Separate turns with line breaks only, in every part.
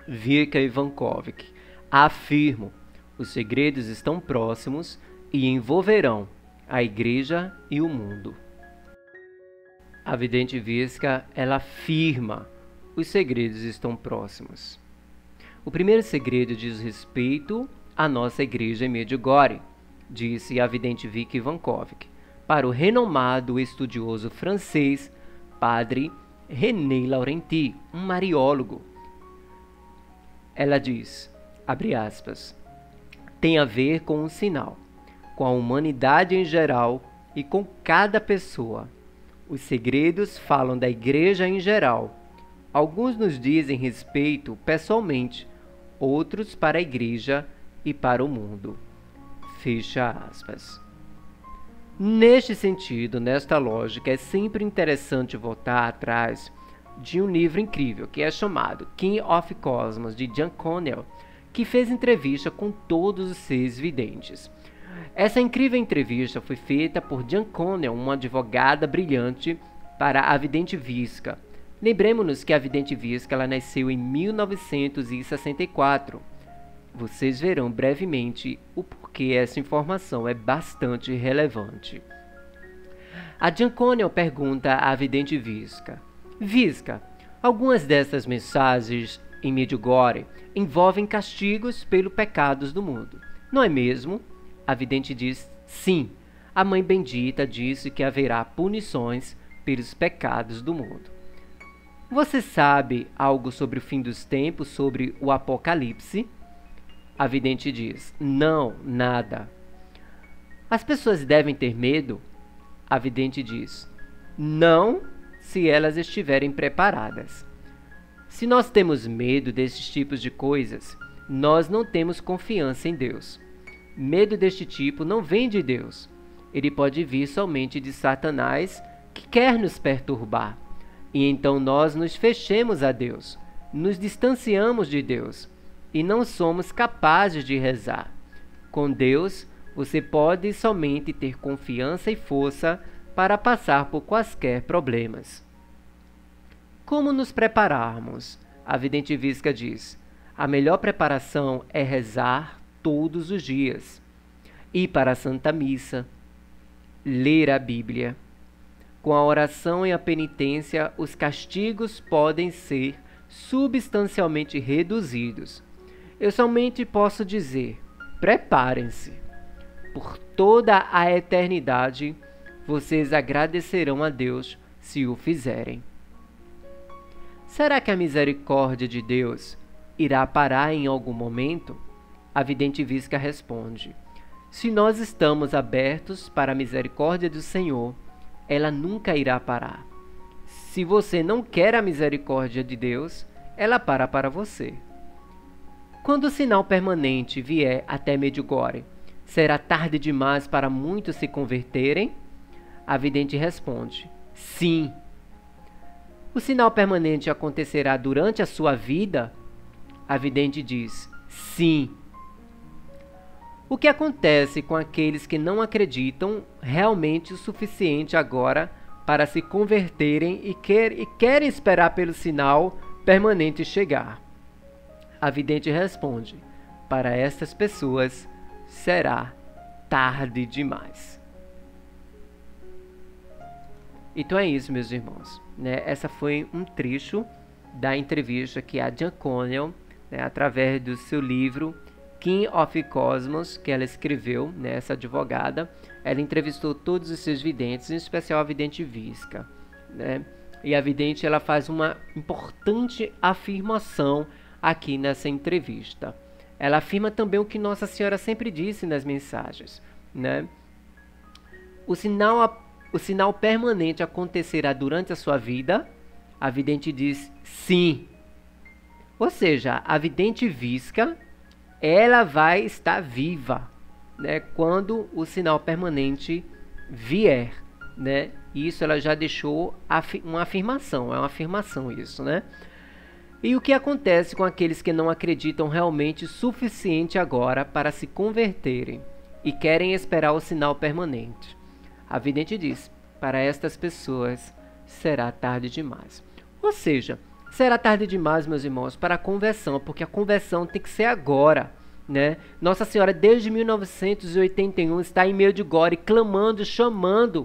Vika Ivankovic. Afirmo, os segredos estão próximos e envolverão a Igreja e o mundo. A vidente Visca, ela afirma, os segredos estão próximos. O primeiro segredo diz respeito à nossa igreja em Medjugorje, disse a vidente Vika Ivankovic, para o renomado estudioso francês, padre René Laurenti, um mariólogo. Ela diz, abre aspas, tem a ver com um sinal, com a humanidade em geral e com cada pessoa. Os segredos falam da igreja em geral. Alguns nos dizem respeito pessoalmente, outros para a igreja e para o mundo. Fecha aspas. Neste sentido, nesta lógica, é sempre interessante voltar atrás de um livro incrível que é chamado King of Cosmos, de John Connell, que fez entrevista com todos os seres videntes. Essa incrível entrevista foi feita por John Connell, uma advogada brilhante, para a vidente Visca. Lembremos-nos que a vidente Visca ela nasceu em 1964. Vocês verão brevemente o porquê essa informação é bastante relevante. A John Connell pergunta à vidente Visca: Visca, algumas dessas mensagens em Medjugorje envolvem castigos pelos pecados do mundo, não é mesmo? A vidente diz: sim, a Mãe Bendita disse que haverá punições pelos pecados do mundo. Você sabe algo sobre o fim dos tempos, sobre o Apocalipse? A vidente diz: não, nada. As pessoas devem ter medo? A vidente diz: não, se elas estiverem preparadas. Se nós temos medo desses tipos de coisas, nós não temos confiança em Deus. Medo deste tipo não vem de Deus. Ele pode vir somente de Satanás, que quer nos perturbar. E então nós nos fechemos a Deus, nos distanciamos de Deus e não somos capazes de rezar. Com Deus, você pode somente ter confiança e força para passar por quaisquer problemas. Como nos prepararmos? A vidente Visca diz: a melhor preparação é rezar todos os dias, ir para a Santa Missa, ler a Bíblia. Com a oração e a penitência, os castigos podem ser substancialmente reduzidos. Eu somente posso dizer: preparem-se. Por toda a eternidade, vocês agradecerão a Deus se o fizerem. Será que a misericórdia de Deus irá parar em algum momento? A vidente Visca responde: se nós estamos abertos para a misericórdia do Senhor, ela nunca irá parar. Se você não quer a misericórdia de Deus, ela para você. Quando o sinal permanente vier até Medjugorje, será tarde demais para muitos se converterem? A vidente responde: sim. O sinal permanente acontecerá durante a sua vida? A vidente diz: sim. O que acontece com aqueles que não acreditam realmente o suficiente agora para se converterem e querem esperar pelo sinal permanente chegar? A vidente responde: para estas pessoas será tarde demais. Então é isso, meus irmãos. Essa foi um trecho da entrevista que a John Connell, através do seu livro King of Cosmos, que ela escreveu, essa advogada, ela entrevistou todos os seus videntes, em especial a vidente Visca. E a vidente ela faz uma importante afirmação aqui nessa entrevista. Ela afirma também o que Nossa Senhora sempre disse nas mensagens. O sinal permanente acontecerá durante a sua vida? A vidente diz sim. Ou seja, a vidente Visca, ela vai estar viva, quando o sinal permanente vier, Isso ela já deixou uma afirmação, é uma afirmação isso, E o que acontece com aqueles que não acreditam realmente o suficiente agora para se converterem e querem esperar o sinal permanente? A vidente diz: para estas pessoas será tarde demais. Ou seja, será tarde demais, meus irmãos, para a conversão, porque a conversão tem que ser agora, né? Nossa Senhora, desde 1981, está em Medjugorje, clamando, chamando,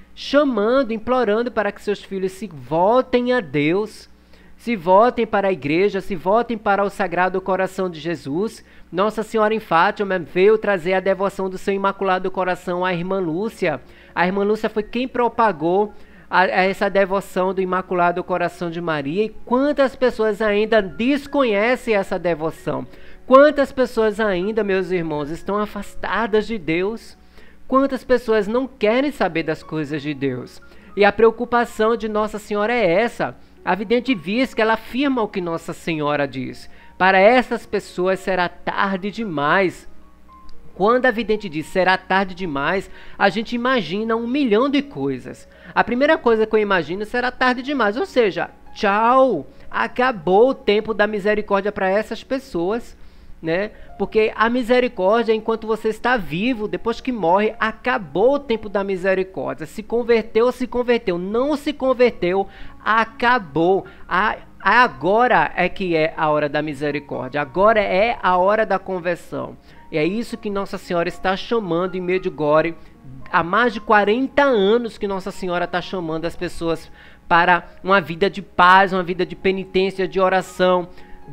implorando para que seus filhos se voltem a Deus, se voltem para a igreja, se voltem para o Sagrado Coração de Jesus. Nossa Senhora em Fátima veio trazer a devoção do seu Imaculado Coração à irmã Lúcia. A irmã Lúcia foi quem propagou essa devoção do Imaculado Coração de Maria. E quantas pessoas ainda desconhecem essa devoção? Quantas pessoas ainda, meus irmãos, estão afastadas de Deus? Quantas pessoas não querem saber das coisas de Deus? E a preocupação de Nossa Senhora é essa. A vidente Visca, ela afirma o que Nossa Senhora diz. Para essas pessoas será tarde demais. Quando a vidente diz será tarde demais, a gente imagina 1 milhão de coisas. A primeira coisa que eu imagino será tarde demais, ou seja, tchau, acabou o tempo da misericórdia para essas pessoas, né? Porque a misericórdia, enquanto você está vivo, depois que morre, acabou o tempo da misericórdia. Se converteu, não se converteu, acabou. Agora é que é a hora da misericórdia, agora é a hora da conversão. E é isso que Nossa Senhora está chamando em Medjugorje. Há mais de 40 anos que Nossa Senhora está chamando as pessoas para uma vida de paz, uma vida de penitência, de oração,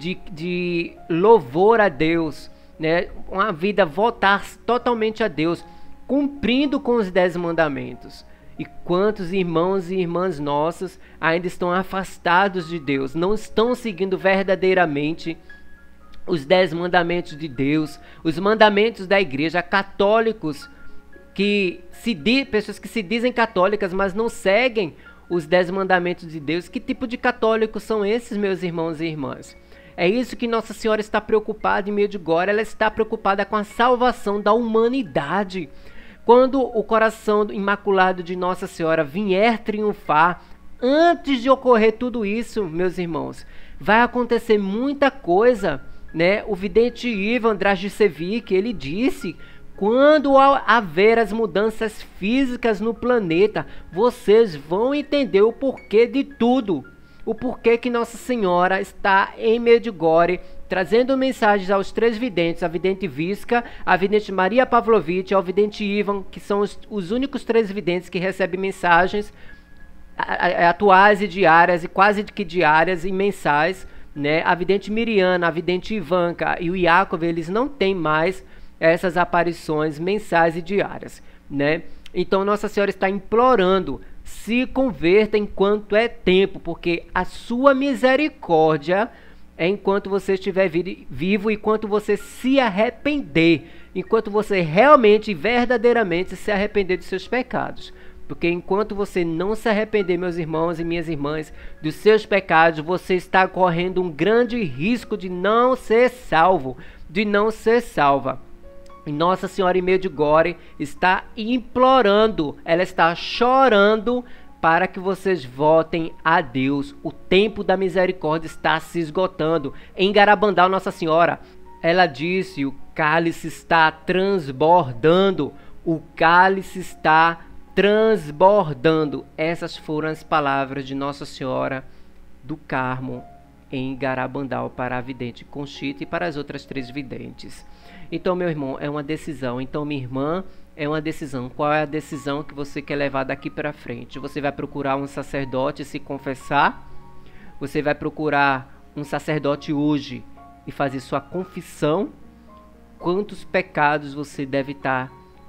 de louvor a Deus, né? Uma vida voltar totalmente a Deus, cumprindo com os 10 mandamentos. E quantos irmãos e irmãs nossos ainda estão afastados de Deus, não estão seguindo verdadeiramente os 10 mandamentos de Deus, os mandamentos da igreja, católicos, pessoas que se dizem católicas, mas não seguem os 10 mandamentos de Deus. Que tipo de católicos são esses, meus irmãos e irmãs? É isso que Nossa Senhora está preocupada em Medjugorje. Ela está preocupada com a salvação da humanidade. Quando o coração imaculado de Nossa Senhora vier triunfar, antes de ocorrer tudo isso, meus irmãos, vai acontecer muita coisa, né? O vidente Ivan Dragicevic, ele disse: quando haver as mudanças físicas no planeta, vocês vão entender o porquê de tudo. O porquê que Nossa Senhora está em Medjugorje, trazendo mensagens aos 3 videntes, a vidente Visca, a vidente Maria Pavlovich e ao vidente Ivan, que são os únicos 3 videntes que recebem mensagens atuais e diárias, e quase que diárias e mensais, né? A vidente Miriana, a vidente Ivanka e o Yakov, eles não têm mais essas aparições mensais e diárias, né? Então Nossa Senhora está implorando: se converta enquanto é tempo, porque a sua misericórdia é enquanto você estiver vivo, enquanto você se arrepender, enquanto você realmente e verdadeiramente se arrepender dos seus pecados. Porque enquanto você não se arrepender, meus irmãos e minhas irmãs, dos seus pecados, você está correndo um grande risco de não ser salvo, de não ser salva. E Nossa Senhora em Medjugorje está implorando, ela está chorando para que vocês voltem a Deus. O tempo da misericórdia está se esgotando. Em Garabandal, Nossa Senhora, ela disse: o cálice está transbordando, o cálice está transbordando. Essas foram as palavras de Nossa Senhora do Carmo em Garabandal para a vidente Conchita e para as outras 3 videntes. Então, meu irmão, é uma decisão. Então, minha irmã, é uma decisão. Qual é a decisão que você quer levar daqui para frente? Você vai procurar um sacerdote e se confessar? Você vai procurar um sacerdote hoje e fazer sua confissão? Quantos pecados você deve estar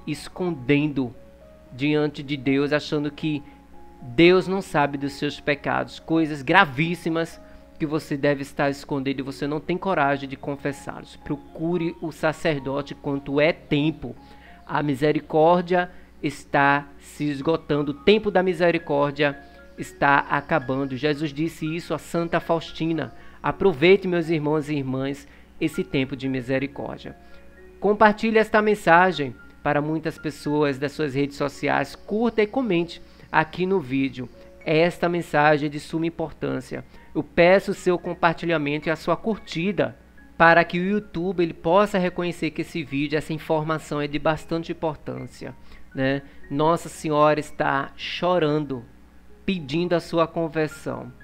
escondendo diante de Deus, achando que Deus não sabe dos seus pecados? Coisas gravíssimas que você deve estar escondendo e você não tem coragem de confessá-los. Procure o sacerdote quanto é tempo. A misericórdia está se esgotando, o tempo da misericórdia está acabando. Jesus disse isso a Santa Faustina: aproveite, meus irmãos e irmãs, esse tempo de misericórdia. Compartilhe esta mensagem para muitas pessoas das suas redes sociais, curta e comente aqui no vídeo. Esta mensagem é de suma importância. Eu peço o seu compartilhamento e a sua curtida para que o YouTube ele possa reconhecer que esse vídeo, essa informação é de bastante importância, né? Nossa Senhora está chorando, pedindo a sua conversão.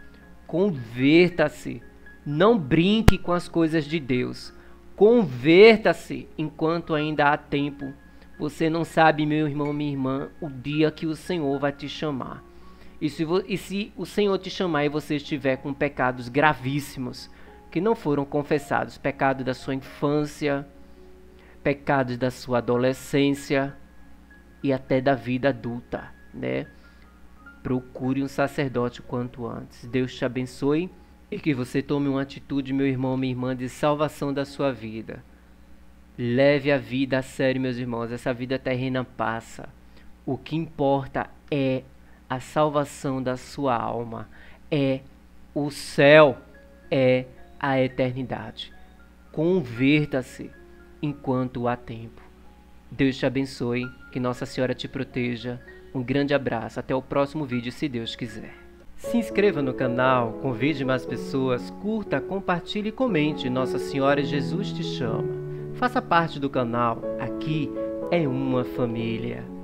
Converta-se. Não brinque com as coisas de Deus. Converta-se enquanto ainda há tempo. Você não sabe, meu irmão, minha irmã, o dia que o Senhor vai te chamar. E se o Senhor te chamar e você estiver com pecados gravíssimos que não foram confessados, pecado da sua infância, pecados da sua adolescência e até da vida adulta, né? Procure um sacerdote o quanto antes. Deus te abençoe e que você tome uma atitude, meu irmão, minha irmã, de salvação da sua vida. Leve a vida a sério, meus irmãos. Essa vida terrena passa. O que importa é a salvação da sua alma. É o céu. É a eternidade. Converta-se enquanto há tempo. Deus te abençoe. Que Nossa Senhora te proteja. Um grande abraço, até o próximo vídeo, se Deus quiser. Se inscreva no canal, convide mais pessoas, curta, compartilhe e comente. Nossa Senhora Jesus te chama. Faça parte do canal, aqui é uma família.